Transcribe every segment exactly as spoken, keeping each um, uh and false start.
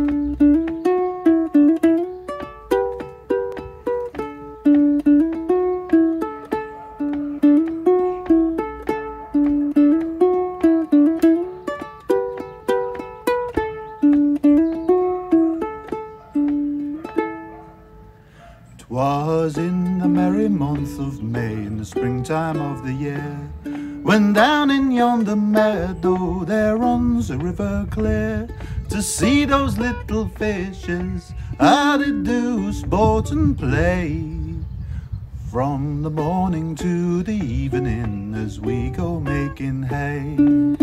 'Twas in the merry month of May, in the springtime of the year, when down in yonder meadow there runs a river clear, to see those little fishes how they do sport and play, from the morning to the evening as we go making hay.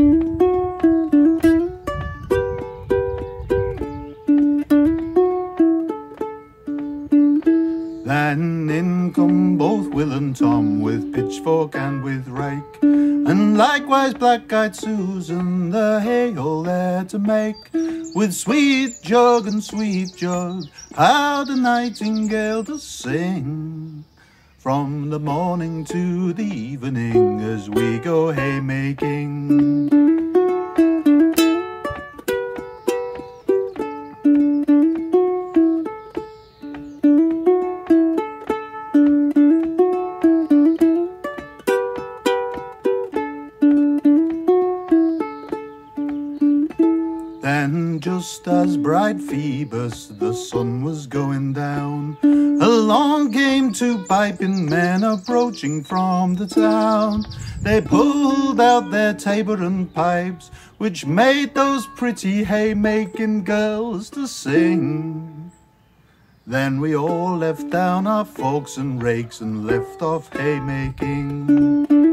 Then in come both Will and Tom with pitchfork and with rake, and likewise black-eyed Susan the hay-hole there to make, with sweet jug and sweet jug how the nightingale does sing, from the morning to the evening as we go haymaking. Then just as bright Phoebus the sun was going down, along came two piping men approaching from the town. They pulled out their tabor and pipes, which made those pretty haymaking girls to sing. Then we all left down our forks and rakes and left off haymaking.